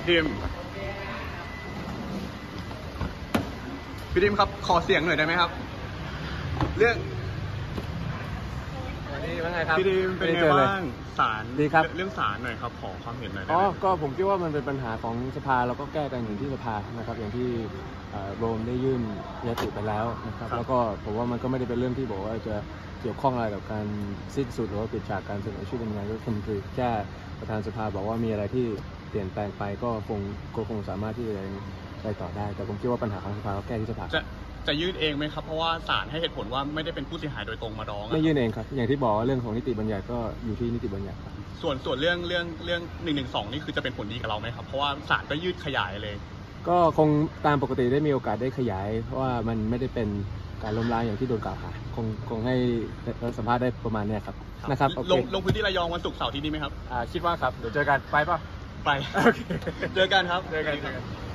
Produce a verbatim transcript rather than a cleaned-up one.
ดิมพี่ดิมครับขอเสียงหน่อยได้ไหมครับเรื่องนี่ว่าไงครับพี่ดิมเป็นไงบ้างศาลดีครับเรื่องศาลหน่อยครับขอความเห็นหน่อยอ๋อก็ผมคิดว่ามันเป็นปัญหาของสภาเราก็แก้กันอย่างที่สภานะครับอย่างที่โรมได้ยื่นยติไปแล้วนะครับแล้วก็ผมว่ามันก็ไม่ได้เป็นเรื่องที่บอกว่าจะเกี่ยวข้องอะไรกับการสิ้นสุดหรือว่าปิดฉากการเสนอชื่อเป็นนายกรัฐมนตรีแค่ประธานสภาบอกว่ามีอะไรที่เปลี่ยนแปลงไปก็คงก็คงสามารถที่จะไปต่อได้แต่ผมคิดว่าปัญหาของสภาเราแก้ที่สภาจะจะยื่นเองไหมครับเพราะว่าศาลให้เหตุผลว่าไม่ได้เป็นผู้เสียหายโดยตรงมาร้องไม่ยื่นเองครับอย่างที่บอกว่าเรื่องของนิติบัญญัติก็อยู่ที่นิติบัญญัติครับส่วนส่วนเรื่องเรื่องเรื่องหนึ่งหนึ่งสองนี่คือจะเป็นผลดีกับเราไหมครับเพราะว่าศาลก็ยืดขยายเลยก็คงตามปกติได้มีโอกาสได้ขยายเพราะว่ามันไม่ได้เป็นการล้มล้างอย่างที่โดนกล่าวหาคงคงให้สัมภาษณ์ได้ประมาณนี้ครับนะครับลงลงพื้นที่ระยองวันศุกร์เสาร์ที่นี่ไหมครับอ่าคิดว่าครับเดี๋ยวเจอกันไปป่ะไปเจอกันครับเจอกัน